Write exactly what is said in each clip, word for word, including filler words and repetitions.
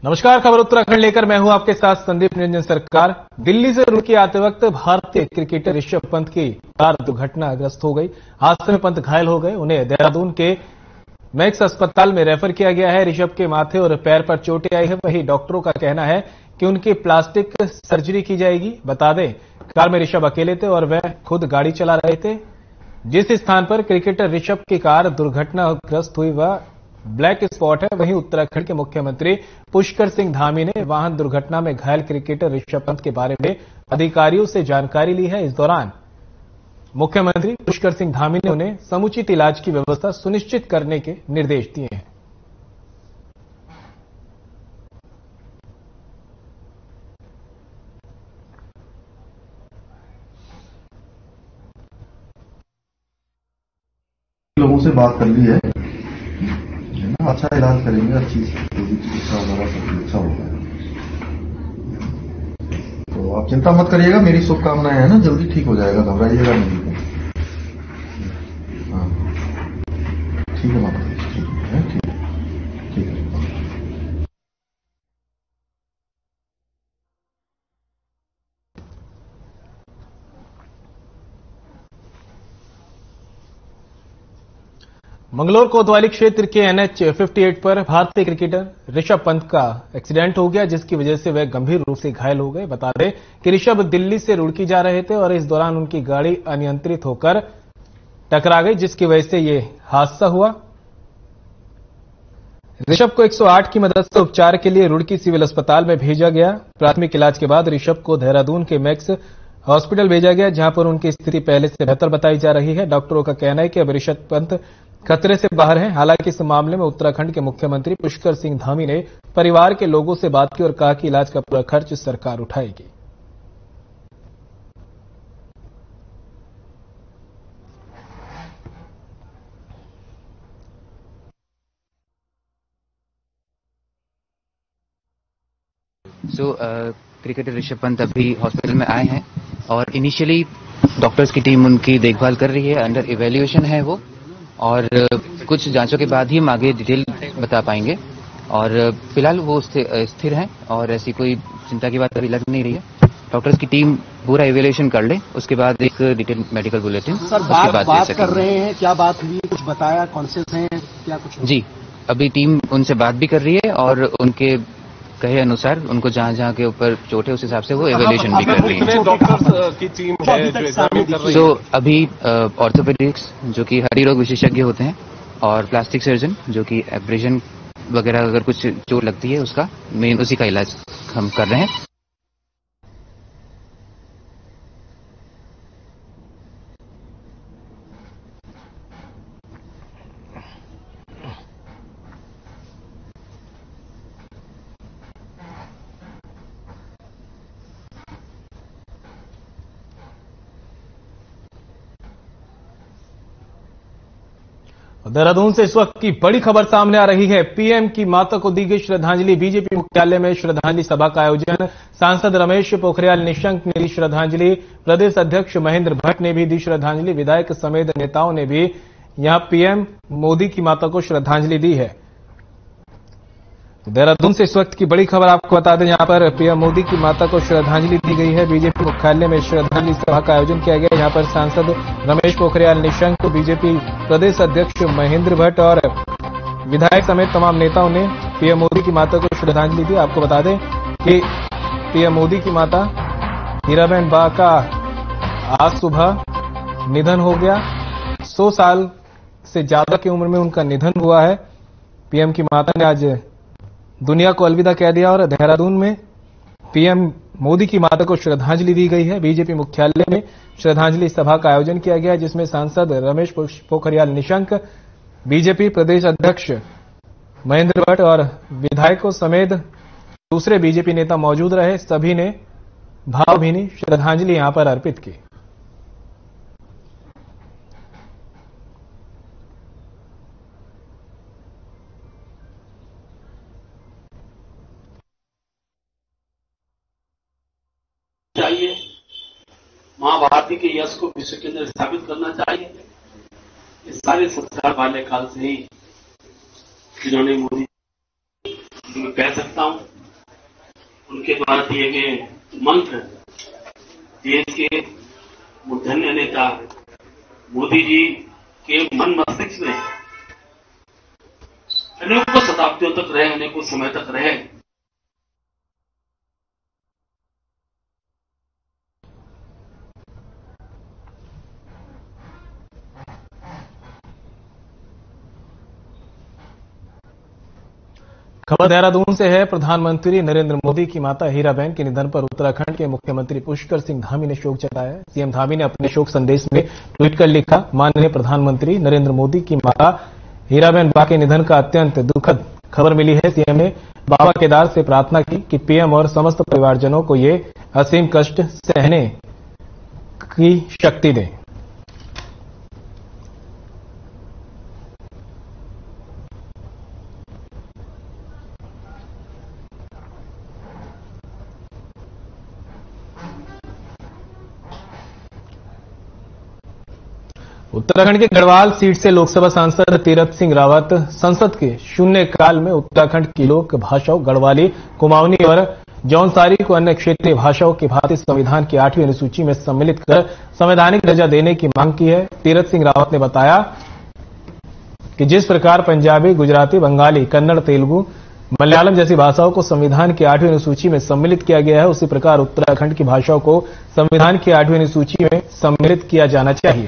नमस्कार, खबर उत्तराखंड लेकर मैं हूं आपके साथ संदीप निरंजन सरकार। दिल्ली से रुड़की आते वक्त भारतीय क्रिकेटर ऋषभ पंत की कार दुर्घटनाग्रस्त हो गई। हादसे में पंत घायल हो गए। उन्हें देहरादून के मैक्स अस्पताल में रेफर किया गया है। ऋषभ के माथे और पैर पर चोटें आई है। वहीं डॉक्टरों का कहना है कि उनकी प्लास्टिक सर्जरी की जाएगी। बता दें, कार में ऋषभ अकेले थे और वह खुद गाड़ी चला रहे थे। जिस स्थान पर क्रिकेटर ऋषभ की कार दुर्घटनाग्रस्त हुई वह ब्लैक स्पॉट है। वहीं उत्तराखंड के मुख्यमंत्री पुष्कर सिंह धामी ने वाहन दुर्घटना में घायल क्रिकेटर ऋषभ पंत के बारे में अधिकारियों से जानकारी ली है। इस दौरान मुख्यमंत्री पुष्कर सिंह धामी ने उन्हें समुचित इलाज की व्यवस्था सुनिश्चित करने के निर्देश दिए हैं। लोगों से बात कर ली है, अच्छा इलाज करेंगे, अच्छी चिकित्सा वगैरह सब अच्छा होगा। तो आप चिंता मत करिएगा, मेरी शुभकामनाएं है ना, जल्दी ठीक हो जाएगा, घबराइएगा नहीं। हाँ ठीक है माता, ठीक है, ठीक है, ठीक है। मंगलोर कोतवाली क्षेत्र के एनएच अट्ठावन पर भारतीय क्रिकेटर ऋषभ पंत का एक्सीडेंट हो गया, जिसकी वजह से वह गंभीर रूप से घायल हो गए। बता दें कि ऋषभ दिल्ली से रुड़की जा रहे थे और इस दौरान उनकी गाड़ी अनियंत्रित होकर टकरा गई, जिसकी वजह से यह हादसा हुआ। ऋषभ को एक सौ आठ की मदद से उपचार के लिए रुड़की सिविल अस्पताल में भेजा गया। प्राथमिक इलाज के बाद ऋषभ को देहरादून के मैक्स हॉस्पिटल भेजा गया, जहां पर उनकी स्थिति पहले से बेहतर बताई जा रही है। डॉक्टरों का कहना है कि अब ऋषभ पंत खतरे से बाहर हैं। हालांकि इस मामले में उत्तराखंड के मुख्यमंत्री पुष्कर सिंह धामी ने परिवार के लोगों से बात की और कहा कि इलाज का पूरा खर्च सरकार उठाएगी। सो क्रिकेटर ऋषभ पंत अभी हॉस्पिटल में आए हैं और इनिशियली डॉक्टर्स की टीम उनकी देखभाल कर रही है। अंडर इवैल्यूएशन है वो, और कुछ जांचों के बाद ही हम आगे डिटेल बता पाएंगे। और फिलहाल वो स्थिर हैं और ऐसी कोई चिंता की बात अभी लग नहीं रही है। डॉक्टर्स की टीम पूरा इवैल्यूएशन कर ले, उसके बाद एक डिटेल मेडिकल बुलेटिन सर बात, बात, बात कर रहे हैं। क्या बात हुई, कुछ बताया, कॉन्शियस हैं क्या कुछ? जी, अभी टीम उनसे बात भी कर रही है और उनके कहे अनुसार उनको जहां जहां के ऊपर चोट है उस हिसाब से वो इवैल्यूएशन भी कर रही है। डॉक्टर्स की टीम है जो एग्जामिन कर रही है। तो अभी ऑर्थोपेडिक्स जो कि हड्डी रोग विशेषज्ञ होते हैं और प्लास्टिक सर्जन जो कि एब्रेशन वगैरह अगर कुछ चोट लगती है उसका मेन उसी का इलाज हम कर रहे हैं। देहरादून से इस वक्त की बड़ी खबर सामने आ रही है। पीएम की माता को दी गई श्रद्धांजलि। बीजेपी मुख्यालय में श्रद्धांजलि सभा का आयोजन। सांसद रमेश पोखरियाल निशंक ने दी श्रद्धांजलि। प्रदेश अध्यक्ष महेंद्र भट्ट ने भी दी श्रद्धांजलि। विधायक समेत नेताओं ने भी यहां पीएम मोदी की माता को श्रद्धांजलि दी है। देहरादून से इस वक्त की बड़ी खबर आपको बता दें, यहां पर पीएम मोदी की माता को श्रद्धांजलि दी गई है। बीजेपी मुख्यालय में श्रद्धांजलि सभा का आयोजन किया गया। यहां पर सांसद रमेश पोखरियाल निशंक, बीजेपी प्रदेश अध्यक्ष महेंद्र भट्ट और विधायक समेत तमाम नेताओं ने पीएम मोदी की माता को श्रद्धांजलि दी। आपको बता दें कि पीएम मोदी की माता हीराबेन बा का आज सुबह निधन हो गया। सौ साल से ज्यादा की उम्र में उनका निधन हुआ है। पीएम की माता ने आज दुनिया को अलविदा कह दिया और देहरादून में पीएम मोदी की माता को श्रद्धांजलि दी गई है। बीजेपी मुख्यालय में श्रद्धांजलि सभा का आयोजन किया गया, जिसमें सांसद रमेश पोखरियाल निशंक, बीजेपी प्रदेश अध्यक्ष महेंद्र भट्ट और विधायकों समेत दूसरे बीजेपी नेता मौजूद रहे। सभी ने भावभीनी श्रद्धांजलि यहां पर अर्पित की। चाहिए मां भारती के यश को विश्व के अंदर स्थापित करना चाहिए। इस सारे संस्कार बाल्यकाल से ही जिन्होंने मोदी मैं कह सकता हूं उनके द्वारा दिए गए मंत्र देश के धन्य नेता मोदी जी के मन मस्तिष्क में अनेकों शताब्दियों तक रहे, अनेकों समय तक रहे। खबर देहरादून से है। प्रधानमंत्री नरेंद्र मोदी की माता हीराबेन के निधन पर उत्तराखंड के मुख्यमंत्री पुष्कर सिंह धामी ने शोक जताया है। सीएम धामी ने अपने शोक संदेश में ट्वीट कर लिखा, माननीय प्रधानमंत्री नरेंद्र मोदी की माता हीराबेन बा के निधन का अत्यंत दुखद खबर मिली है। सीएम ने बाबा केदार से प्रार्थना की कि पीएम और समस्त परिवारजनों को ये असीम कष्ट सहने की शक्ति दें। उत्तराखंड के गढ़वाल सीट से लोकसभा सांसद तीरथ सिंह रावत संसद के शून्यकाल में उत्तराखंड की लोक भाषाओं गढ़वाली, कुमाऊनी और जौनसारी को अन्य क्षेत्रीय भाषाओं की भांति संविधान की आठवीं अनुसूची में सम्मिलित कर संवैधानिक दर्जा देने की मांग की है। तीरथ सिंह रावत ने बताया कि जिस प्रकार पंजाबी, गुजराती, बंगाली, कन्नड़, तेलुगु, मलयालम जैसी भाषाओं को संविधान की आठवीं अनुसूची में सम्मिलित किया गया है, उसी प्रकार उत्तराखंड की भाषाओं को संविधान की आठवीं अनुसूची में सम्मिलित किया जाना चाहिए।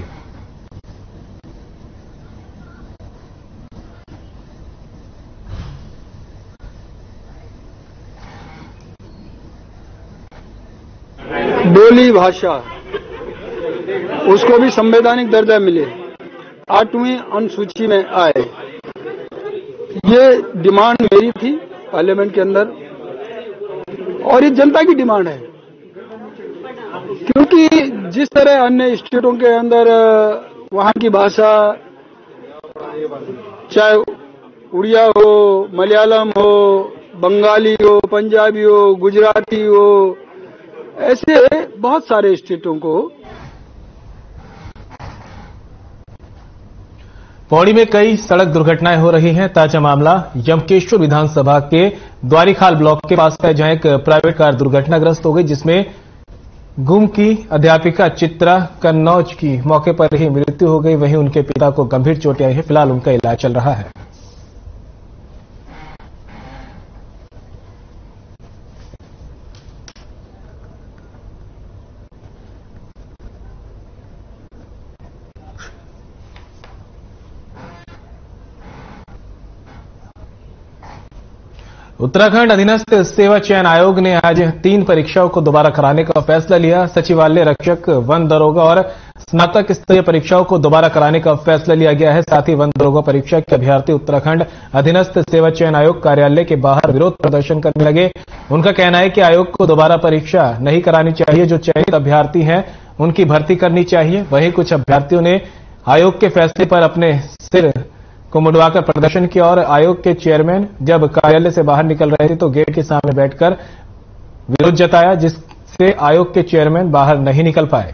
बोली भाषा उसको भी संवैधानिक दर्जा मिले, आठवीं अनुसूची में आए। ये डिमांड मेरी थी पार्लियामेंट के अंदर और ये जनता की डिमांड है, क्योंकि जिस तरह अन्य स्टेटों के अंदर वहां की भाषा चाहे उड़िया हो, मलयालम हो, बंगाली हो, पंजाबी हो, गुजराती हो, ऐसे बहुत सारे स्टेटों को। पौड़ी में कई सड़क दुर्घटनाएं हो रही हैं। ताजा मामला यमकेश्वर विधानसभा के द्वारीखाल ब्लॉक के पास है, जहां एक प्राइवेट कार दुर्घटनाग्रस्त हो गई, जिसमें गुम की अध्यापिका चित्रा कन्नौज की मौके पर ही मृत्यु हो गई। वहीं उनके पिता को गंभीर चोटें आई है। फिलहाल उनका इलाज चल रहा है। उत्तराखंड अधीनस्थ सेवा चयन आयोग ने आज तीन परीक्षाओं को दोबारा कराने का फैसला लिया। सचिवालय रक्षक, वन दरोगा और स्नातक स्तरीय परीक्षाओं को दोबारा कराने का फैसला लिया गया है। साथ ही वन दरोगा परीक्षा के अभ्यर्थी उत्तराखंड अधीनस्थ सेवा चयन आयोग कार्यालय के बाहर विरोध प्रदर्शन करने लगे। उनका कहना है कि आयोग को दोबारा परीक्षा नहीं करानी चाहिए, जो चयनित अभ्यर्थी हैं उनकी भर्ती करनी चाहिए। वहीं कुछ अभ्यर्थियों ने आयोग के फैसले पर अपने सिर को मुंडवाकर प्रदर्शन किया और आयोग के चेयरमैन जब कार्यालय से बाहर निकल रहे थे तो गेट के सामने बैठकर विरोध जताया, जिससे आयोग के चेयरमैन बाहर नहीं निकल पाए।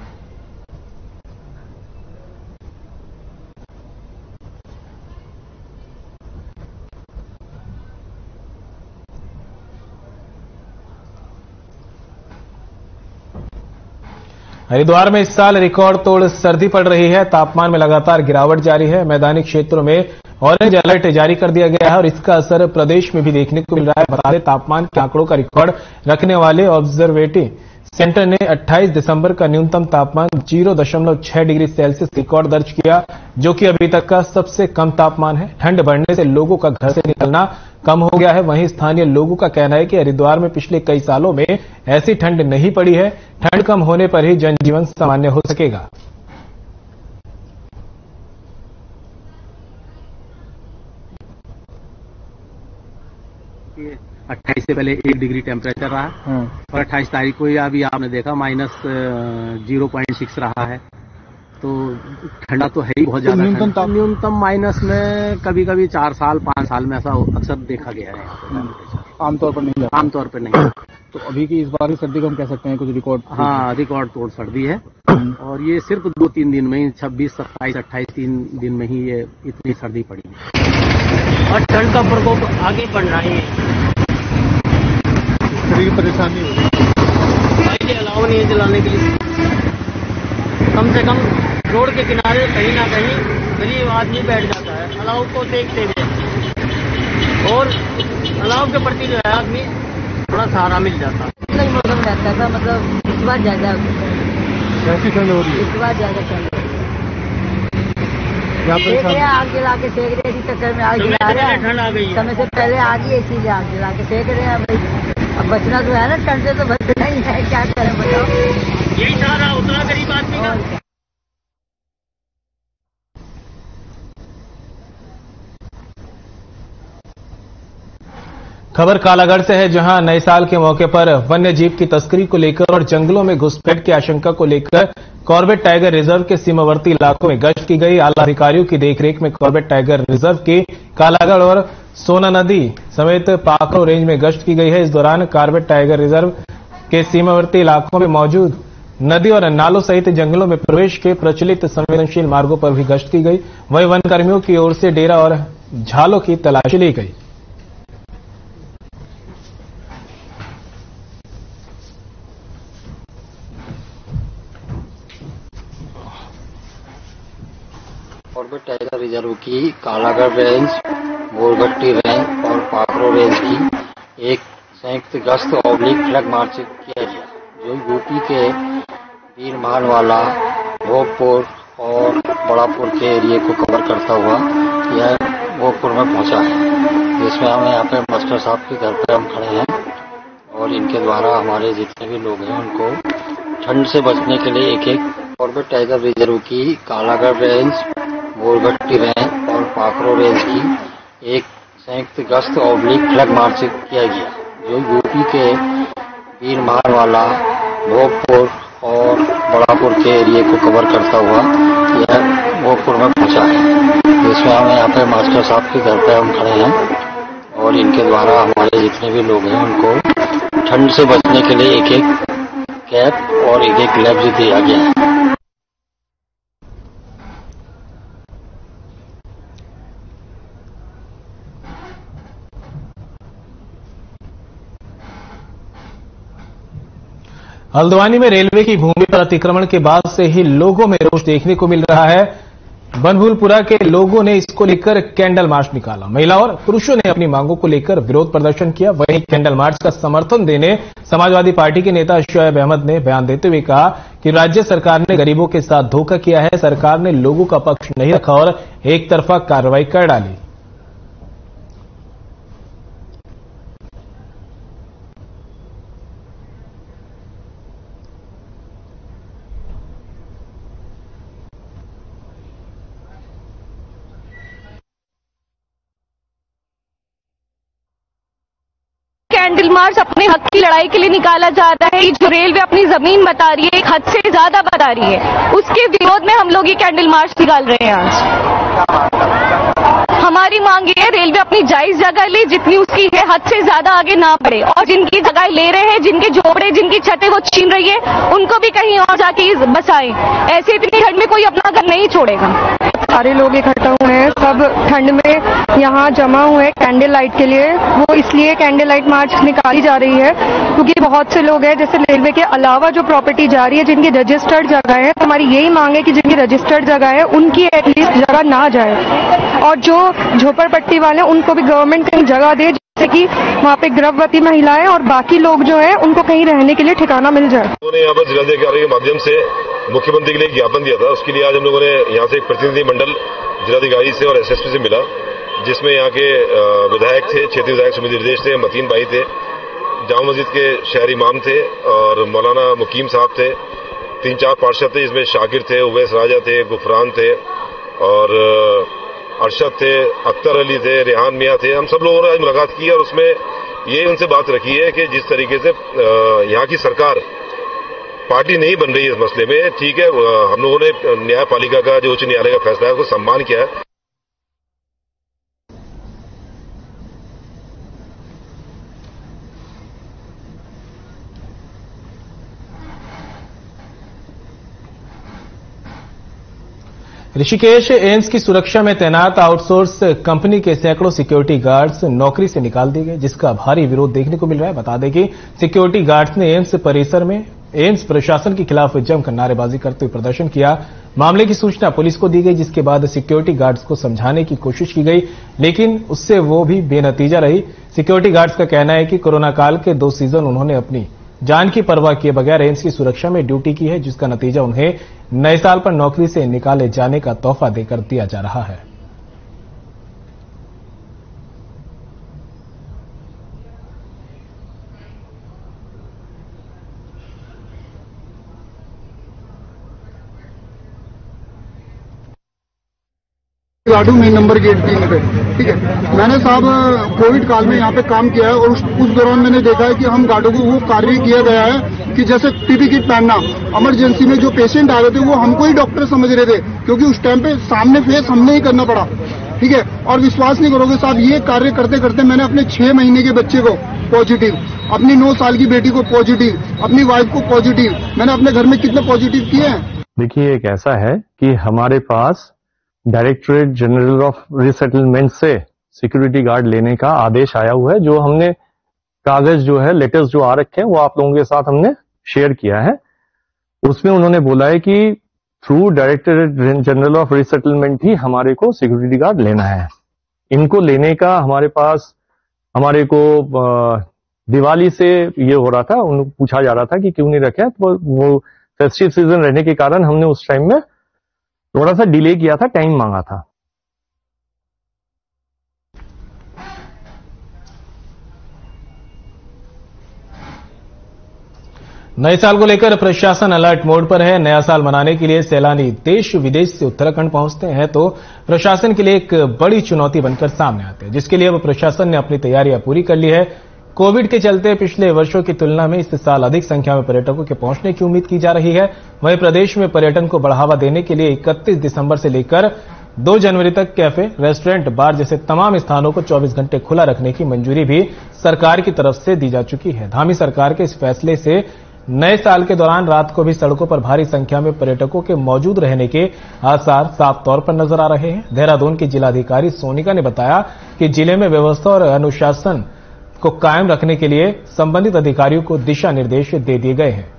हरिद्वार में इस साल रिकॉर्ड तोड़ सर्दी पड़ रही है। तापमान में लगातार गिरावट जारी है। मैदानी क्षेत्रों में ऑरेंज अलर्ट जारी कर दिया गया है और इसका असर प्रदेश में भी देखने को मिल रहा है। बता दें, तापमान के आंकड़ों का रिकॉर्ड रखने वाले ऑब्जर्वेटरी सेंटर ने अट्ठाईस दिसंबर का न्यूनतम तापमान जीरो दशमलव छह डिग्री सेल्सियस रिकॉर्ड दर्ज किया, जो कि अभी तक का सबसे कम तापमान है। ठंड बढ़ने से लोगों का घर से निकलना कम हो गया है। वहीं स्थानीय लोगों का कहना है कि हरिद्वार में पिछले कई सालों में ऐसी ठंड नहीं पड़ी है। ठंड कम होने पर ही जनजीवन सामान्य हो सकेगा। अट्ठाईस से पहले एक डिग्री टेम्परेचर रहा और अट्ठाईस तारीख को ही अभी आपने देखा माइनस जीरो पॉइंट सिक्स रहा है। तो ठंडा तो है ही बहुत ज्यादा। न्यूनतम न्यूनतम माइनस में कभी कभी चार साल पांच साल में ऐसा अक्सर देखा गया है। आमतौर पर नहीं, आमतौर पर नहीं। तो अभी की इस बार की सर्दी को हम कह सकते हैं कुछ रिकॉर्ड, हाँ रिकॉर्ड तोड़ सर्दी है। और ये सिर्फ दो तीन दिन में ही छब्बीस सत्ताईस अट्ठाईस तीन दिन में ही ये इतनी सर्दी पड़ी है और ठंड का प्रकोप आगे बढ़ रहा है। तरह की परेशानी हो रही है। बाइक अलाउ नहीं है चलाने के लिए। कम से कम रोड के किनारे कहीं ना कहीं गरीब आदमी बैठ जाता है अलाउ को देखते हुए, और अलाउ के प्रति जो है आदमी थोड़ा सहारा मिल जाता है। मौसम रहता था, मतलब इस बार ज्यादा कैसी ठंड हो रही है इस बार ज्यादा ठंड यहाँ सेक पर? रहे आग जला के सेक रहे, इसी चक्कर में आग जला रहे हैं। ठंड आ गई है, समय से पहले आ गई है, इसीलिए आग जला के सेक रहे हैं भाई। अब बचना तो है ना ठंड से, तो बचना ही है, क्या करें बताओ। यही सहारा उतना गरीब आदमी का। खबर कालागढ़ से है, जहां नए साल के मौके पर वन्य जीव की तस्करी को लेकर और जंगलों में घुसपैठ की आशंका को लेकर कॉर्बेट टाइगर रिजर्व के सीमावर्ती इलाकों में गश्त की गई। आला अधिकारियों की देखरेख में कॉर्बेट टाइगर रिजर्व के कालागढ़ और सोना नदी समेत पाखरो रेंज में गश्त की गई है। इस दौरान कॉर्बेट टाइगर रिजर्व के सीमावर्ती इलाकों में मौजूद नदी और नालों सहित जंगलों में प्रवेश के प्रचलित संवेदनशील मार्गों पर भी गश्त की गई। वहीं वन कर्मियों की ओर से डेरा और झालों की तलाशी ली गई। कॉर्बेट टाइगर रिजर्व की कालागढ़ रेंज, बोरगट्टी रेंज और पाखरो रेंज की एक संयुक्त गश्त ऑब्लिक फ्लैग मार्च किया गया, जो यूपी के बीरमालवाला, भोगपुर और बड़ापुर के एरिया को कवर करता हुआ यह भोगपुर में पहुंचा है, जिसमें हम यहाँ पे मास्टर साहब के घर पे हम खड़े हैं और इनके द्वारा हमारे जितने भी लोग हैं उनको ठंड से बचने के लिए एक एक कॉर्बेट टाइगर रिजर्व की कालागढ़ रेंज, बोरगट्टी रेंज और पाखरो रेंज की एक संयुक्त गश्त ऑब्लिक फ्लैग मार्च किया गया, जो यूपी के बीरमालवाला, भोगपुर और बड़ापुर के एरिया को कवर करता हुआ यह भोगपुर में पहुंचा है, जिसमें हम यहाँ पे मास्टर साहब के घर पे हम खड़े हैं और इनके द्वारा हमारे जितने भी लोग हैं उनको ठंड से बचने के लिए एक एक कैप और एक एक ग्लव्स दिया गया है। हल्द्वानी में रेलवे की भूमि पर अतिक्रमण के बाद से ही लोगों में रोष देखने को मिल रहा है। बनभूलपुरा के लोगों ने इसको लेकर कैंडल मार्च निकाला। महिलाओं और पुरुषों ने अपनी मांगों को लेकर विरोध प्रदर्शन किया। वहीं कैंडल मार्च का समर्थन देने समाजवादी पार्टी के नेता शोएब अहमद ने बयान देते हुए कहा कि राज्य सरकार ने गरीबों के साथ धोखा किया है। सरकार ने लोगों का पक्ष नहीं रखा और एक तरफा कार्रवाई कर डाली। कैंडल मार्च अपने हक की लड़ाई के लिए निकाला जा रहा है। जो रेलवे अपनी जमीन बता रही है, एक हद से ज्यादा बता रही है, उसके विरोध में हम लोग ये कैंडल मार्च निकाल रहे हैं आज। हमारी मांग ये है, रेलवे अपनी जायज जगह ले, जितनी उसकी है हद से ज्यादा आगे ना बढ़े, और जिनकी जगह ले रहे हैं, जिनके झोपड़े, जिनकी छतें वो छीन रही है, उनको भी कहीं और जाके बसाएं। ऐसे इतनी ठंड में कोई अपना घर नहीं छोड़ेगा। सारे लोग इकट्ठा हुए हैं, सब ठंड में यहाँ जमा हुए हैं कैंडल लाइट के लिए। वो इसलिए कैंडल लाइट मार्च निकाली जा रही है क्योंकि बहुत से लोग हैं, जैसे रेलवे के अलावा जो प्रॉपर्टी जा रही है, जिनकी रजिस्टर्ड जगह है, हमारी यही मांग है कि जिनकी रजिस्टर्ड जगह है उनकी एटलीस्ट जगह ना जाए, और जो झोपड़पट्टी वाले उनको भी गवर्नमेंट कहीं जगह दे, जैसे कि वहाँ पे गर्भवती महिलाएं और बाकी लोग जो है उनको कहीं रहने के लिए ठिकाना मिल जाए। उन्होंने यहाँ पर जिलाधिकारी के माध्यम से मुख्यमंत्री के लिए ज्ञापन दिया था। उसके लिए आज हम लोगों ने यहाँ से एक प्रतिनिधि मंडल जिलाधिकारी से और एसएसपी से मिला, जिसमें यहाँ के विधायक थे, क्षेत्रीय विधायक सुमित निर्देश थे, मतीन भाई थे, जामा मस्जिद के शहरी इमाम थे और मौलाना मुकीम साहब थे, तीन चार पार्षद थे, जिसमें शाकिर थे, उवैस राजा थे, गुफरान थे और अरशद थे, अख्तर अली थे, रेहान मियाँ थे। हम सब लोगों ने आज मुलाकात की और उसमें ये उनसे बात रखी है कि जिस तरीके से यहाँ की सरकार पार्टी नहीं बन रही है इस मसले में, ठीक है, हम लोगों ने न्यायपालिका का जो उच्च न्यायालय का फैसला है उसको सम्मान किया है। ऋषिकेश एम्स की सुरक्षा में तैनात आउटसोर्स कंपनी के सैकड़ों सिक्योरिटी गार्ड्स नौकरी से निकाल दिए गए, जिसका भारी विरोध देखने को मिल रहा है। बता दें कि सिक्योरिटी गार्ड्स ने एम्स परिसर में एम्स प्रशासन के खिलाफ जमकर नारेबाजी करते हुए प्रदर्शन किया। मामले की सूचना पुलिस को दी गई, जिसके बाद सिक्योरिटी गार्ड्स को समझाने की कोशिश की गई, लेकिन उससे वो भी बेनतीजा रही। सिक्योरिटी गार्ड्स का कहना है कि कोरोना काल के दो सीजन उन्होंने अपनी जान की परवाह किए बगैर एम्स की सुरक्षा में ड्यूटी की है, जिसका नतीजा उन्हें नए साल पर नौकरी से निकाले जाने का तोहफा देकर दिया जा रहा है। लाडू मेन नंबर गेट तीन पे, ठीक है। मैंने साहब कोविड काल में यहाँ पे काम किया है और उस, उस दौरान मैंने देखा है कि हम गार्डों को वो कार्य किया गया है कि जैसे पीपी किट पहनना, इमरजेंसी में जो पेशेंट आ रहे थे वो हमको ही डॉक्टर समझ रहे थे, क्योंकि उस टाइम पे सामने फेस हमने ही करना पड़ा, ठीक है। और विश्वास नहीं करोगे साहब, ये कार्य करते करते मैंने अपने छह महीने के बच्चे को पॉजिटिव, अपनी नौ साल की बेटी को पॉजिटिव, अपनी वाइफ को पॉजिटिव, मैंने अपने घर में कितने पॉजिटिव किए हैं। देखिए, एक ऐसा है कि हमारे पास डायरेक्टरेट जनरल ऑफ रिसेटलमेंट से सिक्योरिटी गार्ड लेने का आदेश आया हुआ है, जो हमने कागज जो है लेटर्स जो आ रखे हैं वो आप लोगों के साथ हमने शेयर किया है। उसमें उन्होंने बोला है कि through directorate general of resettlement ही हमारे को सिक्योरिटी गार्ड लेना है। इनको लेने का हमारे पास हमारे को दिवाली से ये हो रहा था, उनको पूछा जा रहा था कि क्यों नहीं रखे, तो वो फेस्टिव सीजन रहने के कारण हमने उस टाइम में थोड़ा सा डिले किया था, टाइम मांगा था। नए साल को लेकर प्रशासन अलर्ट मोड पर है। नया साल मनाने के लिए सैलानी देश विदेश से उत्तराखंड पहुंचते हैं तो प्रशासन के लिए एक बड़ी चुनौती बनकर सामने आते हैं, जिसके लिए अब प्रशासन ने अपनी तैयारियां पूरी कर ली है। कोविड के चलते पिछले वर्षों की तुलना में इस साल अधिक संख्या में पर्यटकों के पहुंचने की उम्मीद की जा रही है। वहीं प्रदेश में पर्यटन को बढ़ावा देने के लिए इकतीस दिसंबर से लेकर दो जनवरी तक कैफे, रेस्टोरेंट, बार जैसे तमाम स्थानों को चौबीस घंटे खुला रखने की मंजूरी भी सरकार की तरफ से दी जा चुकी है। धामी सरकार के इस फैसले से नए साल के दौरान रात को भी सड़कों पर भारी संख्या में पर्यटकों के मौजूद रहने के आसार साफ तौर पर नजर आ रहे हैं। देहरादून की जिलाधिकारी सोनिका ने बताया कि जिले में व्यवस्था और अनुशासन को कायम रखने के लिए संबंधित अधिकारियों को दिशा निर्देश दे दिए गए हैं।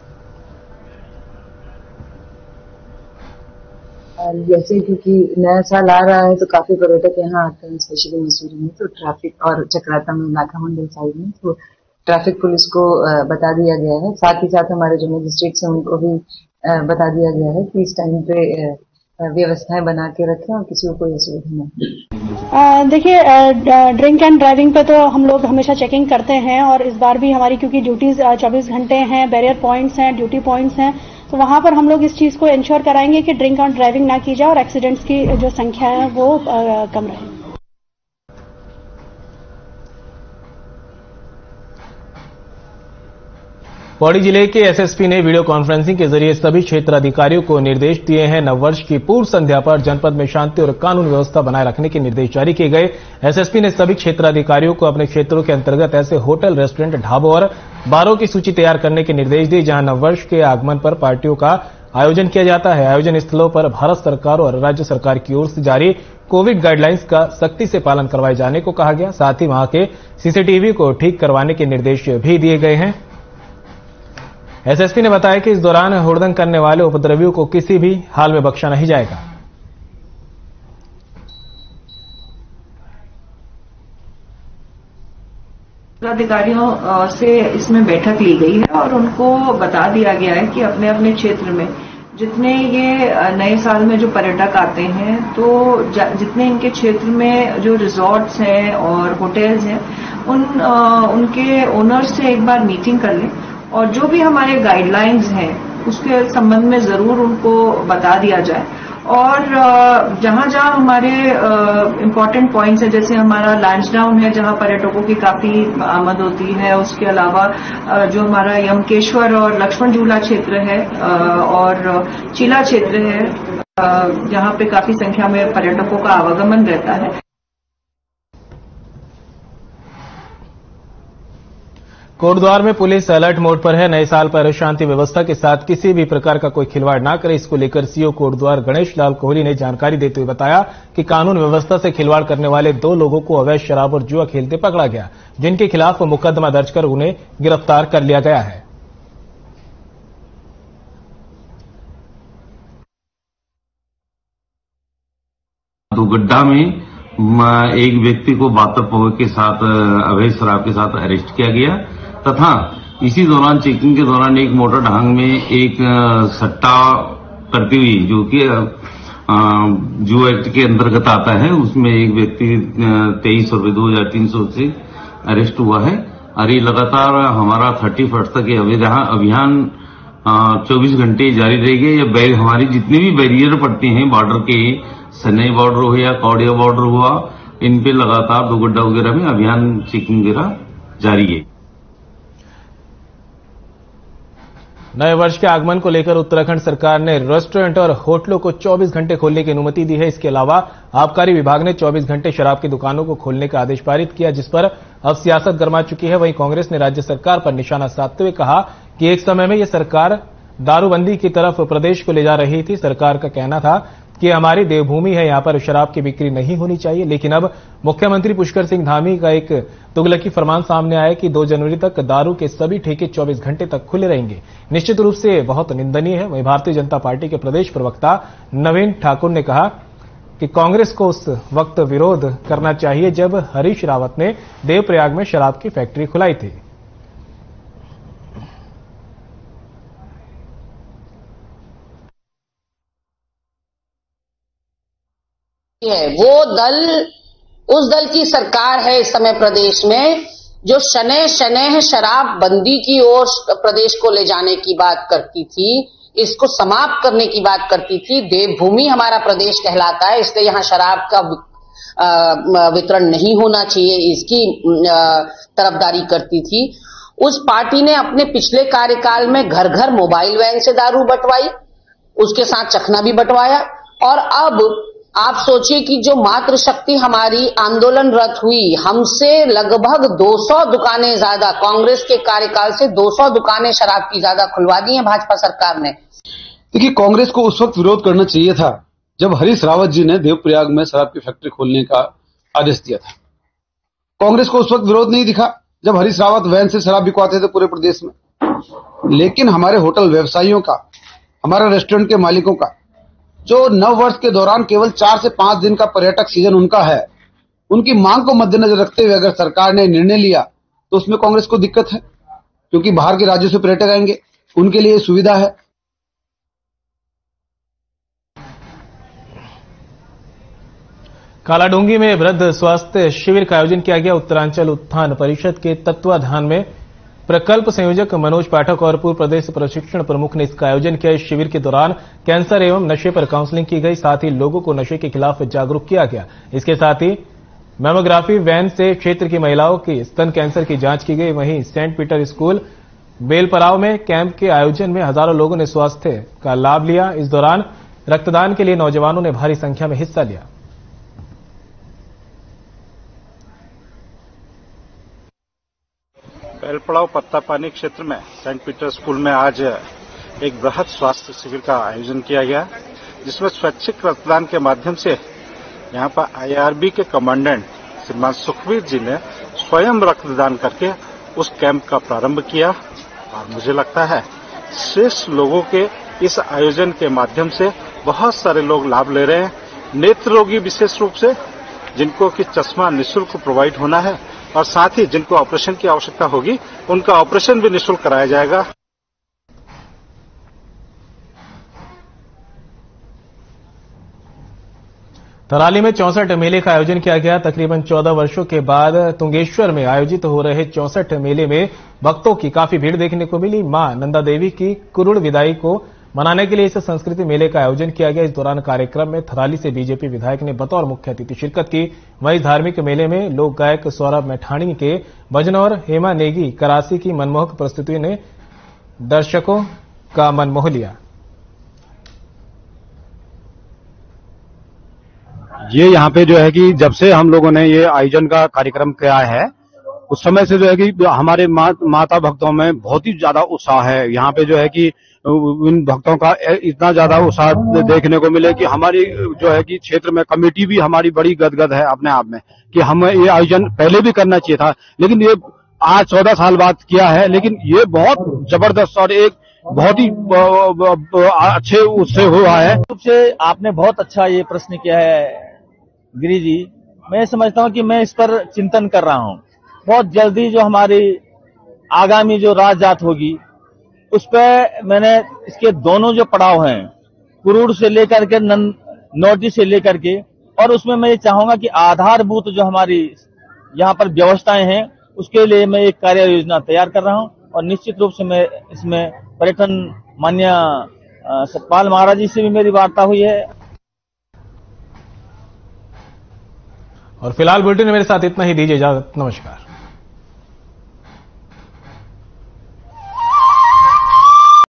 जैसे क्योंकि नया साल आ रहा है तो काफी पर्यटक यहाँ आते हैं, स्पेशली मसूरी में, तो ट्रैफिक और चक्राता में, नाका मंडल साइड में, तो ट्रैफिक पुलिस को बता दिया गया है। साथ ही साथ हमारे जो मजिस्ट्रेट्स हैं उनको भी बता दिया गया है कि इस टाइम पे व्यवस्थाएं बना के रखें और किसी को कोई असुविधा नहीं। देखिए, ड्रिंक एंड ड्राइविंग पे तो हम लोग हमेशा चेकिंग करते हैं और इस बार भी हमारी क्योंकि ड्यूटीज चौबीस घंटे हैं, बैरियर पॉइंट्स हैं, ड्यूटी पॉइंट्स हैं, तो वहां पर हम लोग इस चीज को इंश्योर कराएंगे कि ड्रिंक एंड ड्राइविंग ना की जाए और एक्सीडेंट्स की जो संख्या है वो आ, कम रहे। पौड़ी जिले के एसएसपी ने वीडियो कॉन्फ्रेंसिंग के जरिए सभी क्षेत्राधिकारियों को निर्देश दिए हैं। नववर्ष की पूर्व संध्या पर जनपद में शांति और कानून व्यवस्था बनाए रखने के निर्देश जारी किए गए। एसएसपी ने सभी क्षेत्राधिकारियों को अपने क्षेत्रों के अंतर्गत ऐसे होटल, रेस्टोरेंट, ढाबों और बारों की सूची तैयार करने के निर्देश दिए जहां नववर्ष के आगमन पर पार्टियों का आयोजन किया जाता है। आयोजन स्थलों पर भारत सरकार और राज्य सरकार की ओर से जारी कोविड गाइडलाइंस का सख्ती से पालन करवाए जाने को कहा गया। साथ ही वहां के सीसीटीवी को ठीक करवाने के निर्देश भी दिए गए हैं। एसएसपी ने बताया कि इस दौरान हुड़दंग करने वाले उपद्रवियों को किसी भी हाल में बख्शा नहीं जाएगा। अधिकारियों से इसमें बैठक ली गई है और उनको बता दिया गया है कि अपने अपने क्षेत्र में जितने ये नए साल में जो पर्यटक आते हैं तो जितने इनके क्षेत्र में जो रिजॉर्ट्स हैं और होटल्स हैं उन उनके ओनर्स से एक बार मीटिंग कर लें और जो भी हमारे गाइडलाइंस हैं उसके संबंध में जरूर उनको बता दिया जाए। और जहां जहां हमारे इम्पोर्टेंट पॉइंट्स हैं, जैसे हमारा लैंसडाउन है जहां पर्यटकों की काफी आमद होती है, उसके अलावा जो हमारा यमकेश्वर और लक्ष्मण झूला क्षेत्र है और चिला क्षेत्र है जहां पे काफी संख्या में पर्यटकों का आवागमन रहता है। कोटद्वार में पुलिस अलर्ट मोड पर है। नए साल पर शांति व्यवस्था के साथ किसी भी प्रकार का कोई खिलवाड़ न करे, इसको लेकर सीओ कोटद्वार गणेश लाल कोहली ने जानकारी देते हुए बताया कि कानून व्यवस्था से खिलवाड़ करने वाले दो लोगों को अवैध शराब और जुआ खेलते पकड़ा गया, जिनके खिलाफ मुकदमा दर्ज कर उन्हें गिरफ्तार कर लिया गया है। दुगड्डा में एक व्यक्ति को बहत्तर पौ के साथ अवैध शराब के साथ अरेस्ट किया गया तथा इसी दौरान चेकिंग के दौरान एक मोटर ढांग में एक सट्टा करती हुई जो कि जुआ एक्ट के अंतर्गत आता है, उसमें एक व्यक्ति तेईस रुपये दो हजार तीन सौ से अरेस्ट हुआ है और ये लगातार हमारा थर्टी फर्स्ट तक अभियान चौबीस घंटे जारी रहेगा। ये हमारी जितने भी बैरियर पड़ते हैं बॉर्डर के, सनई बॉर्डर हो या कौड़िया बॉर्डर हुआ, इन पे लगातार दुगड्डा वगैरह में अभियान चेकिंग वगैरह जारी है। नए वर्ष के आगमन को लेकर उत्तराखंड सरकार ने रेस्टोरेंट और होटलों को चौबीस घंटे खोलने की अनुमति दी है। इसके अलावा आबकारी विभाग ने चौबीस घंटे शराब की दुकानों को खोलने का आदेश पारित किया, जिस पर अब सियासत गर्मा चुकी है। वहीं कांग्रेस ने राज्य सरकार पर निशाना साधते हुए कहा कि एक समय में यह सरकार दारूबंदी की तरफ प्रदेश को ले जा रही थी। सरकार का कहना था कि हमारी देवभूमि है, यहां पर शराब की बिक्री नहीं होनी चाहिए, लेकिन अब मुख्यमंत्री पुष्कर सिंह धामी का एक तुगलकी फरमान सामने आया कि दो जनवरी तक दारू के सभी ठेके चौबीस घंटे तक खुले रहेंगे। निश्चित रूप से बहुत निंदनीय है। वहीं भारतीय जनता पार्टी के प्रदेश प्रवक्ता नवीन ठाकुर ने कहा कि कांग्रेस को उस वक्त विरोध करना चाहिए जब हरीश रावत ने देवप्रयाग में शराब की फैक्ट्री खुलाई थी। है वो दल उस दल की सरकार है इस समय प्रदेश में जो शनै शनै शराब बंदी की ओर प्रदेश को ले जाने की बात करती थी, इसको समाप्त करने की बात करती थी। देवभूमि हमारा प्रदेश कहलाता है, इसलिए यहाँ शराब का वितरण नहीं होना चाहिए, इसकी तरफदारी करती थी। उस पार्टी ने अपने पिछले कार्यकाल में घर घर मोबाइल वैन से दारू बंटवाई, उसके साथ चखना भी बंटवाया, और अब आप सोचिए कि जो मातृशक्ति हमारी आंदोलनरत हुई, हमसे लगभग दो सौ दुकानें ज्यादा, कांग्रेस के कार्यकाल से दो सौ दुकानें शराब की ज्यादा खुलवा दी हैं भाजपा सरकार ने। देखिए, कांग्रेस को उस वक्त विरोध करना चाहिए था जब हरीश रावत जी ने देवप्रयाग में शराब की फैक्ट्री खोलने का आदेश दिया था। कांग्रेस को उस वक्त विरोध नहीं दिखा जब हरीश रावत वैन से शराब बिकवाते थे पूरे प्रदेश में। लेकिन हमारे होटल व्यवसायियों का, हमारे रेस्टोरेंट के मालिकों का, जो नव वर्ष के दौरान केवल चार से पांच दिन का पर्यटक सीजन उनका है, उनकी मांग को मद्देनजर रखते हुए अगर सरकार ने निर्णय लिया तो उसमें कांग्रेस को दिक्कत है, क्योंकि बाहर के राज्यों से पर्यटक आएंगे, उनके लिए सुविधा है। कालाडूंगी में वृद्ध स्वास्थ्य शिविर का आयोजन किया गया। उत्तरांचल उत्थान परिषद के तत्वाधान में प्रकल्प संयोजक मनोज पाठक और पूर्व प्रदेश प्रशिक्षण प्रमुख ने इसका आयोजन किया। इस शिविर के दौरान कैंसर एवं नशे पर काउंसलिंग की गई, साथ ही लोगों को नशे के खिलाफ जागरूक किया गया। इसके साथ ही मैमोग्राफी वैन से क्षेत्र की महिलाओं की स्तन कैंसर की जांच की गई। वहीं सेंट पीटर स्कूल बेलपराव में कैंप के आयोजन में हजारों लोगों ने स्वास्थ्य का लाभ लिया। इस दौरान रक्तदान के लिए नौजवानों ने भारी संख्या में हिस्सा लिया। बेलपड़ाव पत्तापानी क्षेत्र में सेंट पीटर स्कूल में आज एक बृहद स्वास्थ्य शिविर का आयोजन किया गया, जिसमें स्वैच्छिक रक्तदान के माध्यम से यहां पर आईआरबी के कमांडेंट श्रीमान सुखवीर जी ने स्वयं रक्तदान करके उस कैंप का प्रारंभ किया। और मुझे लगता है शेष लोगों के इस आयोजन के माध्यम से बहुत सारे लोग लाभ ले रहे हैं। नेत्र रोगी विशेष रूप से, जिनको कि चश्मा निःशुल्क प्रोवाइड होना है, और साथ ही जिनको ऑपरेशन की आवश्यकता होगी उनका ऑपरेशन भी निःशुल्क कराया जाएगा। थराली में चौसठ मेले का आयोजन किया गया। तकरीबन चौदह वर्षों के बाद तुंगेश्वर में आयोजित हो रहे चौसठ मेले में भक्तों की काफी भीड़ देखने को मिली। मां नंदा देवी की कुरुड़ विदाई को मनाने के लिए इस संस्कृति मेले का आयोजन किया गया। इस दौरान कार्यक्रम में थराली से बीजेपी विधायक ने बतौर मुख्य अतिथि शिरकत की। वहीं धार्मिक मेले में लोक गायक सौरभ मैठाणी के भजन और हेमा नेगी करासी की मनमोहक प्रस्तुति ने दर्शकों का मन मोह लिया। ये यहाँ पे जो है कि जब से हम लोगों ने ये आयोजन का कार्यक्रम किया है, उस समय से जो है कि हमारे मा, माता भक्तों में बहुत ही ज्यादा उत्साह है। यहाँ पे जो है कि इन भक्तों का इतना ज्यादा उत्साह देखने को मिले कि हमारी जो है कि क्षेत्र में कमेटी भी हमारी बड़ी गदगद है अपने आप में कि हमें ये आयोजन पहले भी करना चाहिए था, लेकिन ये आज चौदह साल बाद किया है, लेकिन ये बहुत जबरदस्त और एक बहुत ही अच्छे उससे हुआ है। रूप से आपने बहुत अच्छा ये प्रश्न किया है गिरी जी। मैं समझता हूँ कि मैं इस पर चिंतन कर रहा हूँ। बहुत जल्दी जो हमारी आगामी जो राजजात होगी उस पर मैंने इसके दोनों जो पड़ाव हैं, कुरूड़ से लेकर के नौटी से लेकर के, और उसमें मैं ये चाहूंगा कि आधारभूत जो हमारी यहाँ पर व्यवस्थाएं हैं उसके लिए मैं एक कार्य योजना तैयार कर रहा हूँ और निश्चित रूप से मैं इसमें पर्यटन माननीय सतपाल महाराज जी से भी मेरी वार्ता हुई है। और फिलहाल बुलेटिन में मेरे साथ इतना ही, दीजिए इजाजत, नमस्कार।